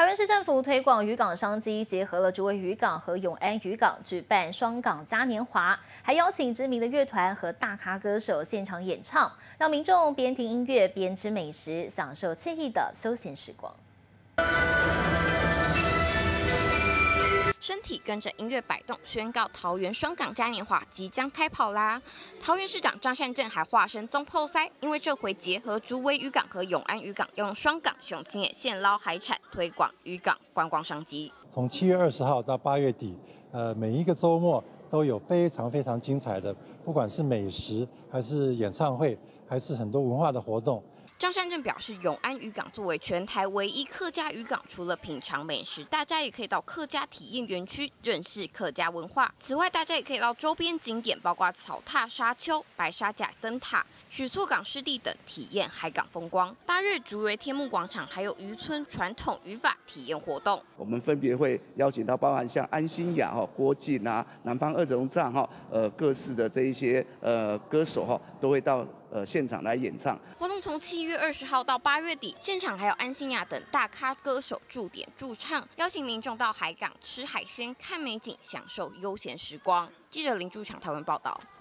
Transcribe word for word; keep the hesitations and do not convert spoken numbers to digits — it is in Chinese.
园市政府推广渔港商机，结合了竹围渔港和永安渔港，举办双港嘉年华，还邀请知名的乐团和大咖歌手现场演唱，让民众边听音乐边吃美食，享受惬意的休闲时光。 身体跟着音乐摆动，宣告桃园双港嘉年华即将开跑啦！桃园市长张善政还化身总破塞，因为这回结合竹围渔港和永安渔港，要用双港雄青也现捞海产，推广渔港观光商机。 从七月二十号到八月底，呃，每一个周末都有非常非常精彩的，不管是美食，还是演唱会，还是很多文化的活动。 张善政表示，永安渔港作为全台唯一客家渔港，除了品尝美食，大家也可以到客家体验园区认识客家文化。此外，大家也可以到周边景点，包括草踏沙丘、白沙甲灯塔、许厝港湿地等，体验海港风光。八月竹围天幕广场还有渔村传统渔法体验活动。 我们分别会邀请到包含像安心亚哈、郭靖啊、南方二重唱哈，呃各式的这一些呃歌手哈，都会到。 呃，现场来演唱。 活动从七月二十号到八月底，现场还有安心亚等大咖歌手驻点驻唱，邀请民众到海港吃海鲜、看美景，享受悠闲时光。记者林驻场台湾报道。